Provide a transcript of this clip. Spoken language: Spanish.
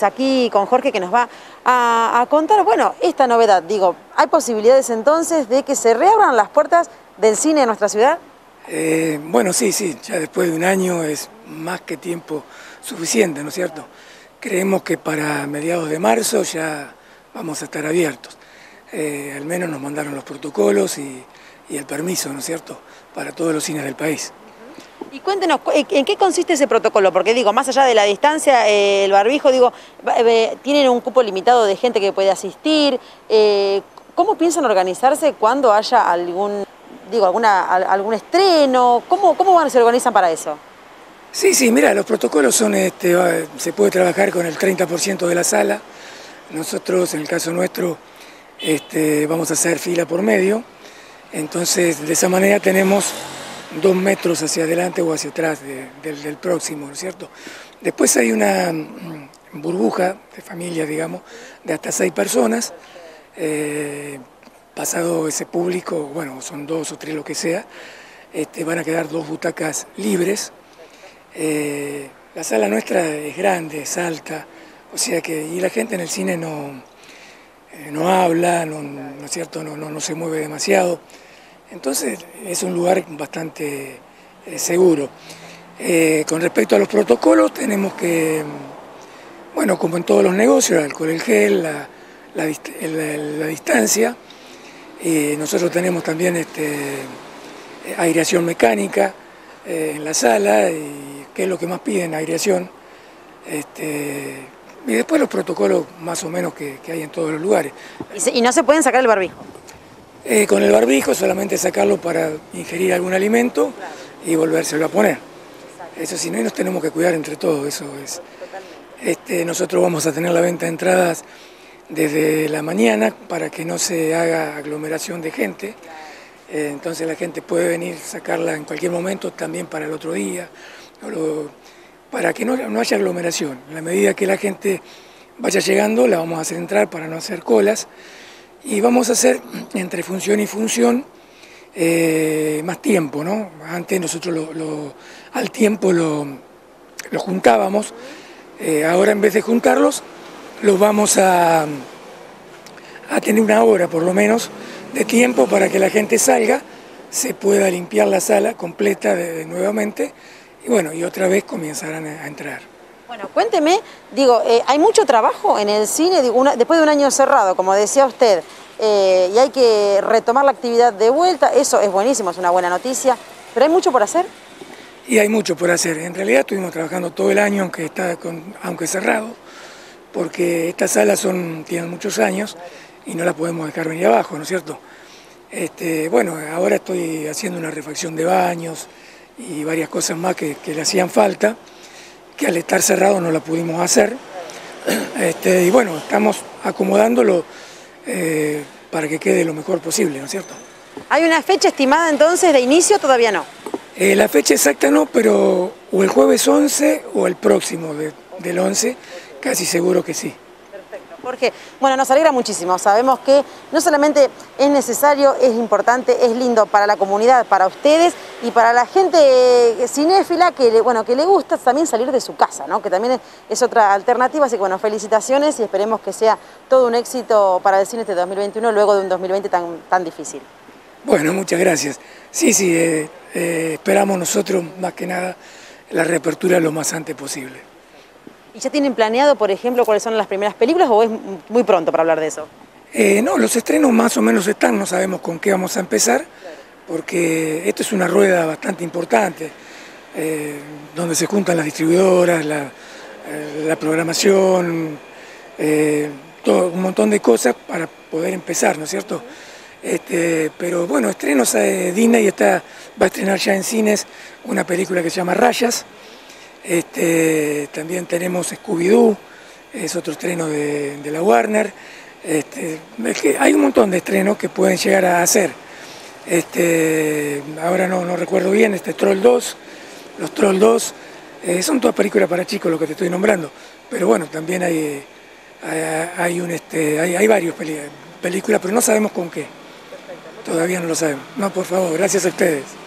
Aquí con Jorge que nos va a contar, bueno, esta novedad. Digo, ¿hay posibilidades entonces de que se reabran las puertas del cine de nuestra ciudad? Bueno, sí, ya después de un año es más que tiempo suficiente, ¿no es cierto? Creemos que para mediados de marzo ya vamos a estar abiertos. Al menos nos mandaron los protocolos y el permiso, ¿no es cierto?, para todos los cines del país. Y cuéntenos, ¿en qué consiste ese protocolo? Porque digo, más allá de la distancia, el barbijo, digo, tienen un cupo limitado de gente que puede asistir. ¿Cómo piensan organizarse cuando haya algún estreno? ¿Cómo se organizan para eso? Sí, mira, los protocolos son, se puede trabajar con el 30% de la sala. Nosotros, en el caso nuestro, vamos a hacer fila por medio. Entonces, de esa manera tenemos 2 metros hacia adelante o hacia atrás del próximo, ¿no es cierto? Después hay una burbuja de familia, digamos, de hasta 6 personas. Pasado ese público, bueno, son 2 o 3 lo que sea, van a quedar 2 butacas libres. La sala nuestra es grande, es alta, o sea que y la gente en el cine no habla, ¿no es cierto? No se mueve demasiado. Entonces es un lugar bastante seguro. Con respecto a los protocolos, tenemos que, bueno, como en todos los negocios, el alcohol, el gel, la distancia. Nosotros tenemos también aireación mecánica en la sala, y que es lo que más piden, aireación. Y después los protocolos más o menos que hay en todos los lugares. ¿Y no se pueden sacar el barbijo? Con el barbijo solamente sacarlo para ingerir algún alimento y volvérselo a poner. Eso sí, no, y nos tenemos que cuidar entre todos, eso es. Nosotros vamos a tener la venta de entradas desde la mañana para que no se haga aglomeración de gente. Entonces la gente puede venir, sacarla en cualquier momento, también para el otro día, para que no haya aglomeración. En la medida que la gente vaya llegando, la vamos a hacer entrar para no hacer colas. Y vamos a hacer entre función y función más tiempo, ¿no? Antes nosotros al tiempo lo juntábamos, ahora en vez de juntarlos, los vamos a tener 1 hora por lo menos de tiempo para que la gente salga, se pueda limpiar la sala completa nuevamente y bueno, y otra vez comenzarán a entrar. Bueno, cuénteme, digo, hay mucho trabajo en el cine, digo, después de un año cerrado, como decía usted, y hay que retomar la actividad de vuelta, eso es buenísimo, es una buena noticia, pero ¿hay mucho por hacer? Y hay mucho por hacer. En realidad estuvimos trabajando todo el año, aunque cerrado, porque estas salas tienen muchos años y no la podemos dejar venir abajo, ¿no es cierto? Bueno, ahora estoy haciendo una refacción de baños y varias cosas más que le hacían falta, que al estar cerrado no la pudimos hacer. Y bueno, estamos acomodándolo para que quede lo mejor posible, ¿no es cierto? ¿Hay una fecha estimada entonces de inicio? Todavía no. La fecha exacta no, pero o el jueves 11 o el próximo del 11, casi seguro que sí. Perfecto. Jorge, bueno, nos alegra muchísimo. Sabemos que no solamente es necesario, es importante, es lindo para la comunidad, para ustedes y para la gente cinéfila que le gusta también salir de su casa, ¿no? Que también es otra alternativa. Así que bueno, felicitaciones y esperemos que sea todo un éxito para el cine este 2021 luego de un 2020 tan difícil. Bueno, muchas gracias. Sí, esperamos nosotros más que nada la reapertura lo más antes posible. ¿Y ya tienen planeado, por ejemplo, cuáles son las primeras películas o es muy pronto para hablar de eso? No, los estrenos más o menos están, no sabemos con qué vamos a empezar, porque esto es una rueda bastante importante, donde se juntan las distribuidoras, la programación, todo, un montón de cosas para poder empezar, ¿no es cierto? Pero bueno, estrenos, Disney va a estrenar ya en cines una película que se llama Rayas. También tenemos Scooby-Doo, es otro estreno de la Warner. Es que hay un montón de estrenos que pueden llegar a hacer. Ahora no recuerdo bien, Troll 2, los Troll 2, son todas películas para chicos lo que te estoy nombrando, pero bueno, también hay varias películas, pero no sabemos con qué. Todavía no lo sabemos. No, por favor, gracias a ustedes.